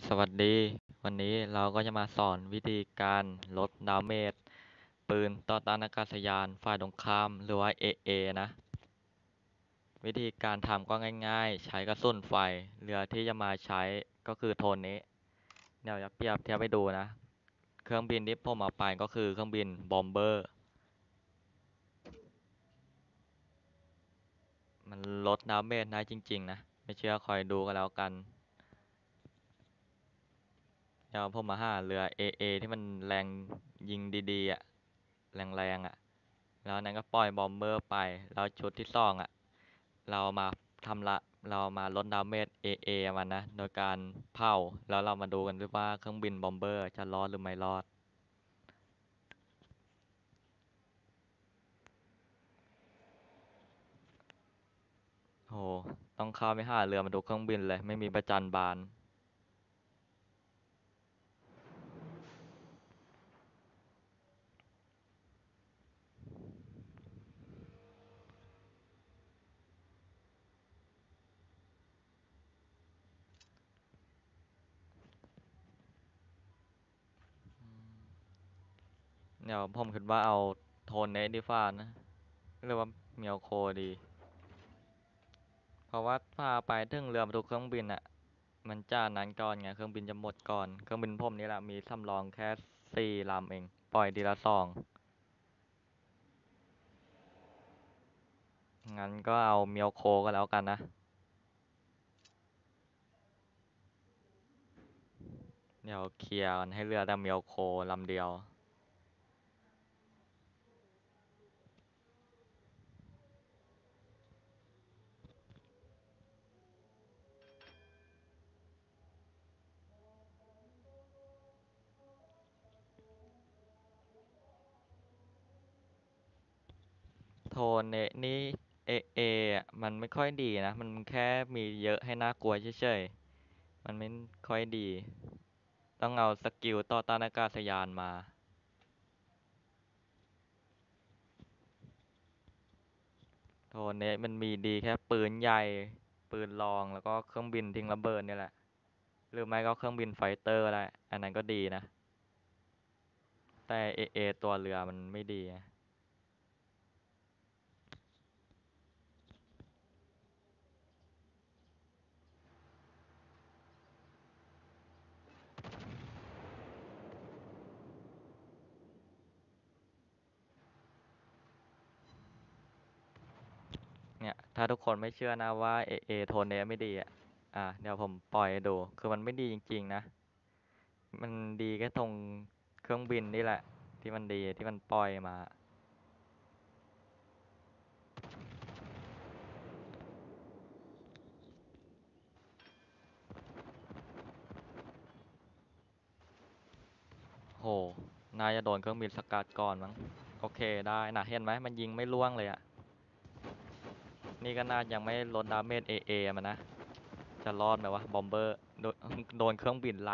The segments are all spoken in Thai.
สวัสดี วันนี้เราก็จะมาสอนวิธีการลดดาเมจปืนต่อต้านอากาศยานฝ่ายตรงข้ามหรือว่า AA นะ วิธีการทำก็ง่ายๆ ใช้กระสุนไฟเรือที่จะมาใช้ก็คือโทนนี้เดี๋ยวจะเปรียบเทียบให้ดูนะ เครื่องบินที่ผมเอาไปก็คือเครื่องบินบอมเบอร์มันลดดาเมจได้จริงๆนะ ไม่เชื่อคอยดูกันแล้วกัน เดี๋ยวผมมาหาเรือ AA ที่มันแรงยิงดีๆอ่ะแรงๆอ่ะ แล้วนั้นก็ปล่อยบอมเบอร์ไป แล้วชุดที่สองอ่ะ เรามาทำละเรามาลดดาเมจ AA มันนะ โดยการเผาแล้วเรามาดูกันด้วยว่าเครื่องบินบอมเบอร์จะรอดหรือไม่รอดโหต้องเข้าไปหาเรือมาดูเครื่องบินเลย ไม่มีประจันบานเดี๋ยวผมคิดว่าเอาโทนเนสดีฟ้านะหรือว่าเมียวโคดี เพราะว่าพาไปถึงเรือมาดูเครื่องบินอ่ะ มันจ้านั้นก่อนไงเครื่องบินจะหมดก่อนเครื่องบินผมนี่แหละมีสำรองแค่4 ลำเองปล่อยทีละสองงั้นก็เอาเมียวโคก็แล้วกันนะเดี๋ยวเคลียร์กันให้เรือแต่เมียวโคลำเดียวโทนนี่เออะมันไม่ค่อยดีนะมันแค่มีเยอะให้น่ากลัวเฉยๆมันไม่ค่อยดีต้องเอาสกิลต่อต้านอากาศยานมาโทนมันมีดีแค่ปืนใหญ่ปืนรองแล้วก็เครื่องบินทิ้งระเบิดนี่แหละ หรือไม่ก็เครื่องบินไฟเตอร์ได้อันนั้นก็ดีนะ แต่เอตัวเรือมันไม่ดีไงเนี่ยถ้าทุกคนไม่เชื่อนะว่าโทนเนสไม่ดีอ่ะเดี๋ยวผมปล่อยให้ดู คือมันไม่ดีจริงๆนะ มันดีแค่ตรงเครื่องบินนี่แหละที่มันดีที่มันปล่อยมา โหน่าจะโดนเครื่องบินสกัดก่อนมั้งโอเคได้นะเห็นไหมมันยิงไม่ล่วงเลยอ่ะนี่ก็น่ายังไม่ลดดาเมจมันนะ จะรอดไหมวะบอมเบอร์โดนเครื่องบินไล่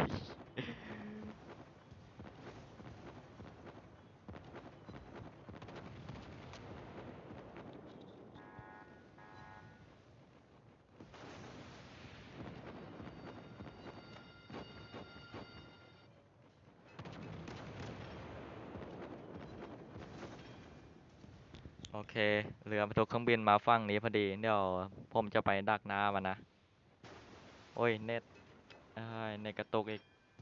โอเคเรือบรรทุกเครื่องบินมาฝั่งนี้พอดีเดี๋ยวผมจะไปดักหน้ามันนะโอ้ยเน็ตเน็ตกระตุกอีก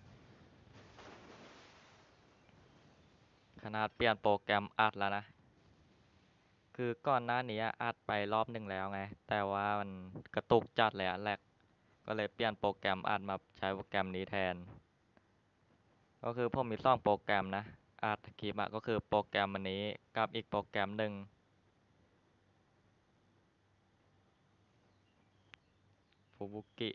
ขนาดเปลี่ยนโปรแกรมอัดแล้วนะคือก่อนหน้านี้อัดไปรอบหนึ่งแล้วไงแต่ว่ามันกระตุกจัดเลยอะแลกก็เลยเปลี่ยนโปรแกรมอัดมาใช้โปรแกรมนี้แทนก็คือผมมี2 โปรแกรมนะอัดคลิปก็คือโปรแกรมอันนี้กับอีกโปรแกรมหนึ่งฟูบุกิ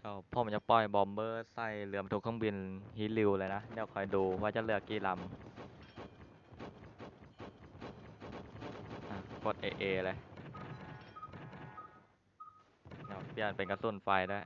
ก็ผมจะปล่อยบอมเบอร์ใส่เรือบรรทุกเครื่องบินฮิริวเลยนะเดี๋ยวคอยดูว่าจะเหลือกี่ลำกด AA เลยเดี๋ยวเปลี่ยนเป็นกระสุนไฟได้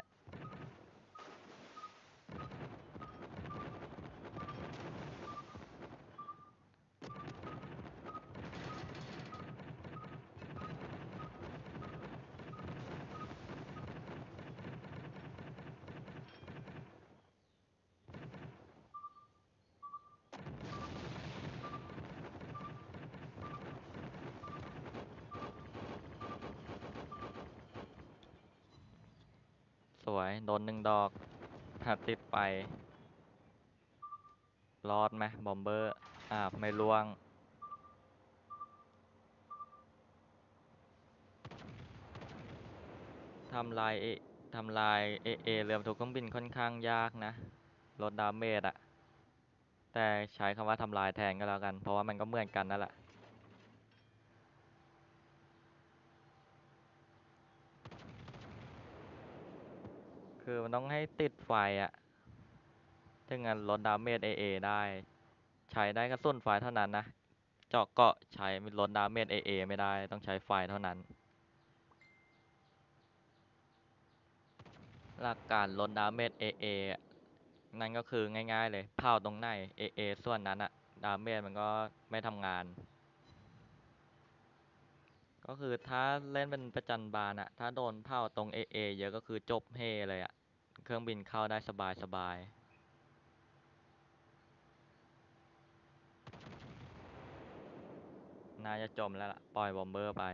สวยโดน1 ดอกถ้าติดไปรอดไหมบอมเบอร์ไม่ล่วงทำลายเอทำลายเรือบรรทุกเครื่องบินค่อนข้างยากนะลดดาเมจแต่ใช้คำว่าทำลายแทนก็แล้วกันเพราะว่ามันก็เหมือนกันนั่นแหละคือมันต้องให้ติดไฟถึงจะลดดาเมจได้ใช้ได้กระสุนไฟเท่านั้นนะเจาะเกาะใช้ลดดาเมจไม่ได้ต้องใช้ไฟเท่านั้นหลักการลดดาเมจนั่นก็คือง่ายๆเลยเผาตรงไหนส่วนนั้นดาเมจมันก็ไม่ทำงานก็คือถ้าเล่นเป็นประจันบานถ้าโดนเผาตรงเยอะก็คือจบเฮเลยเครื่องบินเข้าได้สบายน่าจะจมแล้วล่ะปล่อยบอมเบอร์ไป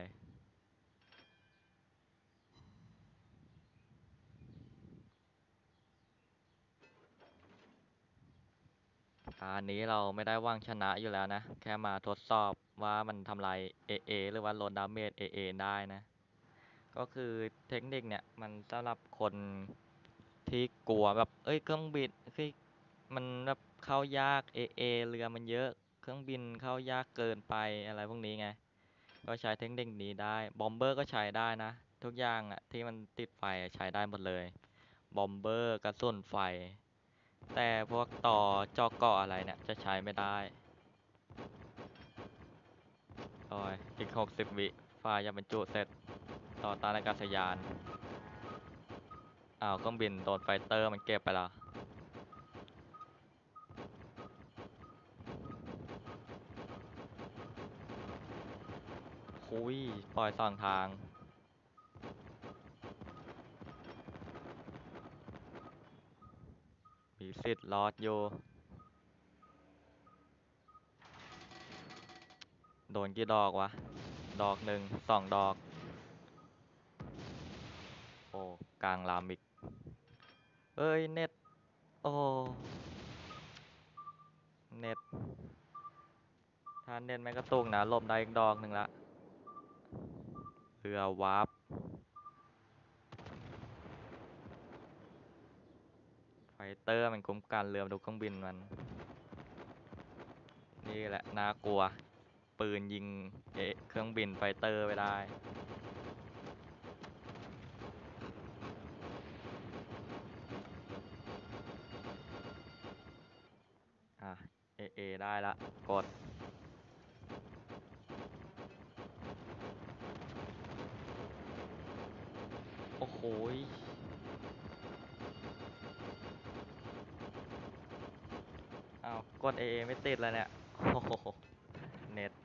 อันนี้เราไม่ได้หวังชนะอยู่แล้วนะแค่มาทดสอบว่ามันทำลายหรือว่าลดดาเมจได้นะก็คือเทคนิคเนี่ยมันสำหรับคนที่กลัวแบบเครื่องบินคือมันแบบเข้ายากเรือมันเยอะเครื่องบินเข้ายากเกินไปอะไรพวกนี้ไงก็ใช้เทคนิคนี้ได้บอมเบอร์ก็ใช้ได้นะทุกอย่างที่มันติดไฟใช้ได้หมดเลยบอมเบอร์กระสุนไฟแต่พวกต่อจอเกาะอะไรเนี่ยจะใช้ไม่ได้โอ้ยอีก60 วิไฟจะบรรจุเสร็จต่อต้านอากาศยานเครื่องบินโดนไฟเตอร์มันเก็บไปแล้วคุยปล่อย2 ทางมีสิทธิ์รอดอยู่โดนกี่ดอกวะ1 ดอก 2 ดอกโอ้กลางลามอีกเน็ตโอ้เน็ตถ้าเน็ตไม่กระตุกนะหลบได้อีก1 ดอกละเรือวาร์ปไฟเตอร์มันคุ้มกันเรือบรรทุกเครื่องบินมันนี่แหละน่ากลัวปืนยิงเครื่องบินไฟเตอร์ไม่ได้อ่ะได้ละกดโอ้โหกดไม่ติดแล้วเนี่ยโอ้โหเน็ต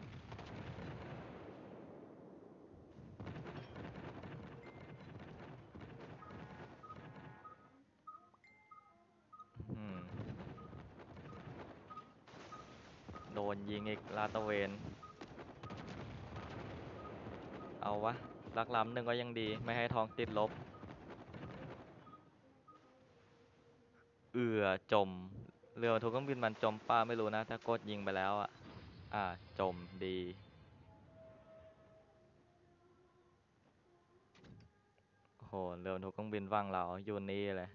อืมโดนยิงอีกลาดตระเวนเอาวะสักลำหนึ่งก็ยังดีไม่ให้ท้องติดลบจมเรือบรรทุกเครื่องบินมันจมป้าไม่รู้นะถ้ากดยิงไปแล้วจมดีโอ้โหเรือบรรทุกเครื่องบินฝั่งเราอยู่นี่เลย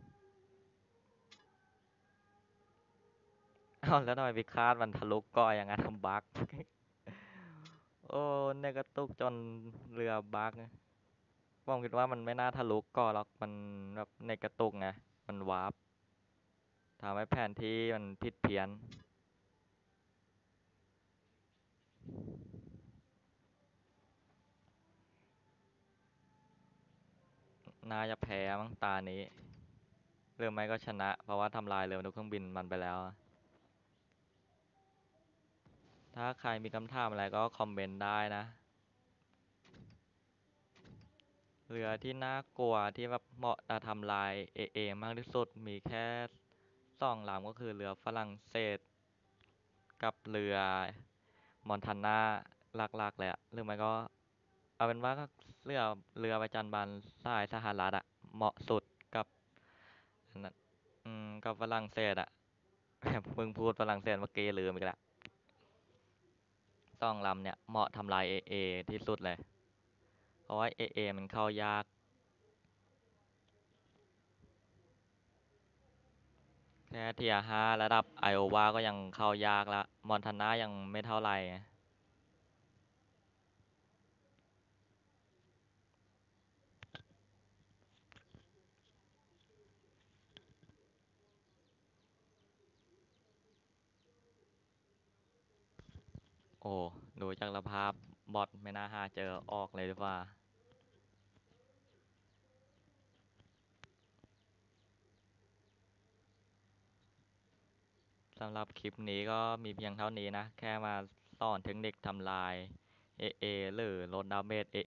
แล้วทำไมพิฆาตมันทะลุเกาะอย่างนั้นทำบั๊กโอ้เนี่ยกระตุกจนเรือบั๊กผมคิดว่ามันไม่น่าทะลุเกาะหรอกมันแบบในกระตุกไงมันวาร์ปทำให้แผนที่มันผิดเพี้ยนน่าจะแพ้มั้งตานี้หรือไม่ก็ชนะเพราะว่าทำลายเรือมนุษย์เครื่องบินมันไปแล้วอะถ้าใครมีคำถามอะไรก็คอมเมนต์ได้นะเรือที่น่ากลัวที่แบบเหมาะจะทำลายเอมากที่สุดมีแค่สองลำก็คือเรือฝรั่งเศสกับเรือมอนทานาหลักๆเลยอะหรือไม่ก็เอาเป็นว่าก็เรือประจันบานสายสหรัฐอะเหมาะสุดกับอันนั้นกับฝรั่งเศสอะเพิ่งพูดฝรั่งเศสเมื่อกี้ลืมอีกแล้วสองลำเนี่ยเหมาะทำลายเอที่สุดเลยเพราะว่าเอมันเข้ายากแค่เทียร์ห้าระดับไอโอวาก็ยังเข้ายากละมอนทานายังไม่เท่าไหร่ไงโอ้ดูจากสภาพบอทไม่น่าหาเจอออกเลยดีกว่าสำหรับคลิปนี้ก็มีเพียงเท่านี้นะแค่มาสอนเทคนิคทำลายเอหรือลดดาเมจ